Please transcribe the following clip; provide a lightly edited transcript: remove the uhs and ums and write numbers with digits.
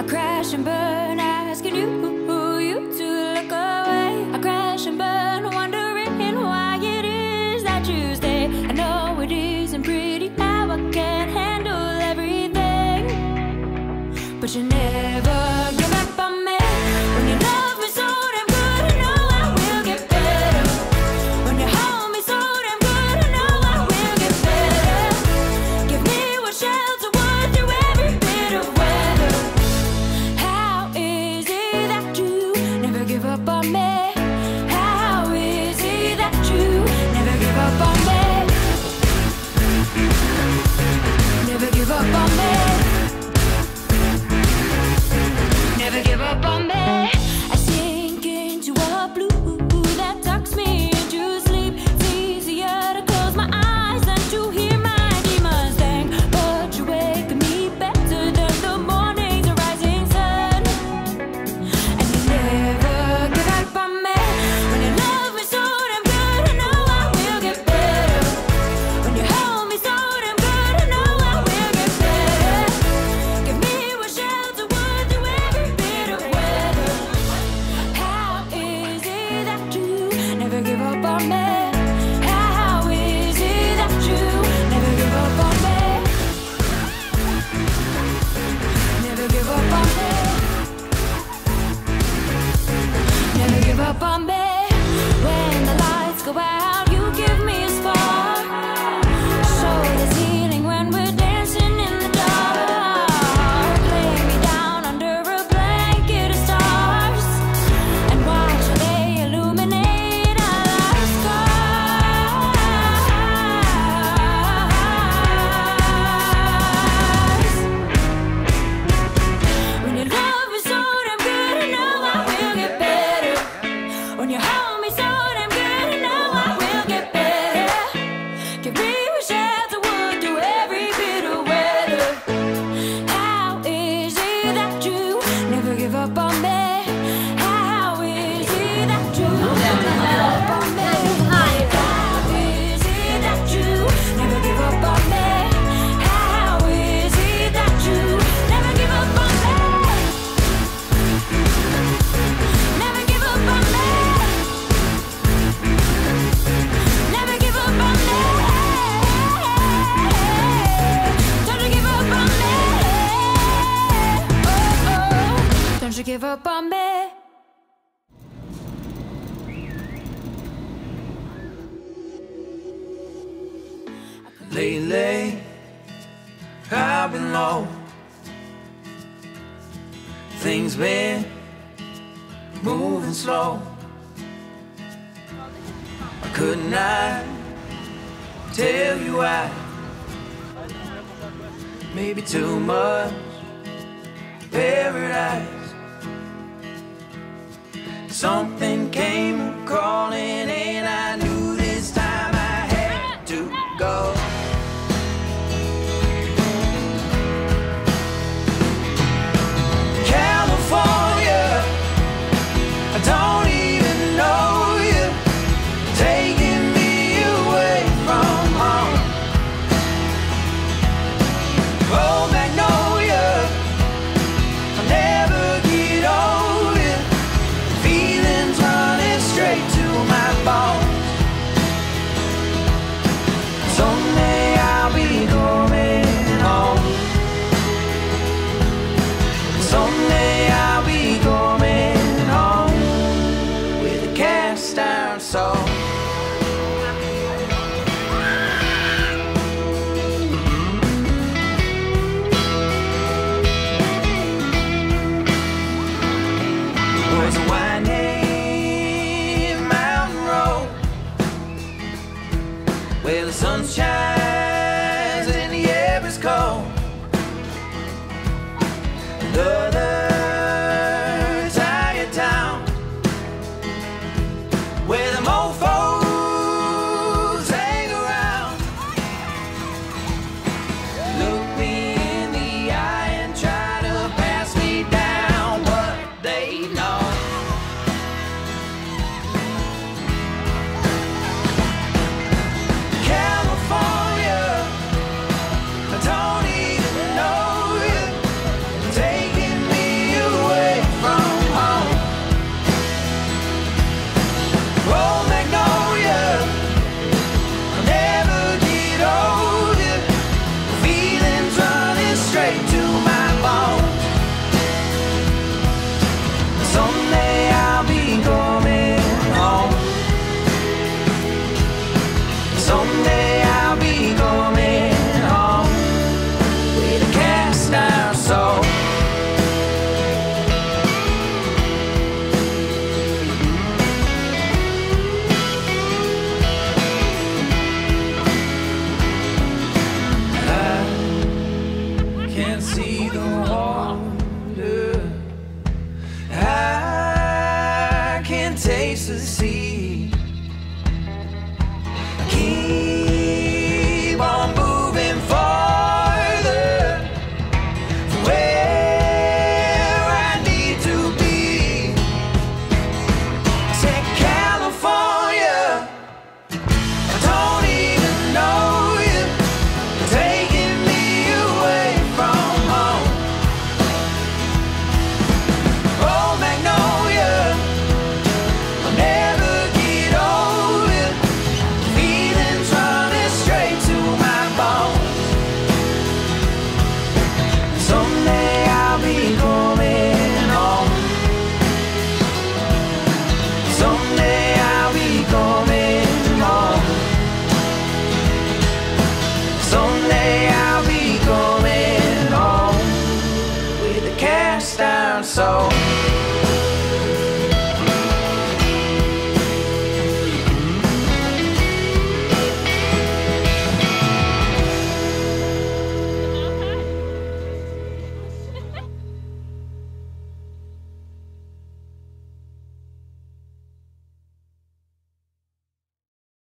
crash and burn, asking you to look away. I crash and burn, wondering why it is that you stay. I know it isn't pretty how I can't handle everything, but you never give up on me. When you love me so damn good, I know I will get better. When you hold me so damn good, I know I will get better. Give me what shelter would through every bit of weather. How is it that you never give up on me? How is it that you never give up on me? Never give up on me. Never give up on me. I sink into a blue that tucks me into sleep. It's easier to close my eyes than to hear my demons sing, but you wake me better than the morning's rising sun. And you never give up on me. When you love me so damn good, I know I will get better. When you hold me so damn good, I know I will get better. Give me what shelter would through every bit of weather. How is it that you never give up on me? How is it that you never give up on me? Never give up on me. Never give up on me. When the lights go out, you give me a spark. Show the ceiling when we're dancing in the dark. Lay me down under a blanket of stars and watch they illuminate our scars. When you love me so damn good, I know I will get better. When you hold me so damn good, I know I will get better. Give me what shelter would do every bit of weather. How is it that you never give up on me? How is it that you never give up on me? How is it that you never give up on me? How is it that you never give up on me? Never give up on me. Never give up on me. Don't you give up on me. Oh, oh. Don't you give up on me. Lately, I've been low. Things been moving slow. I could not tell you why. Maybe too much paradise. Something came crawling and I knew this time I had to go. California, I don't even know you, taking me away from home. Oh, Magnolia, I'll never get over you. Feelings running straight to my bones. Someday I'll be going home. Someday I'll be going home with a cast iron soul. Was a winding mountain road where the sun shines and the air is cold. Another tired town where the mofos hang around. Look me in the eye and try to pass me down, but they know. California, I don't even know you, taking me can't see the wall.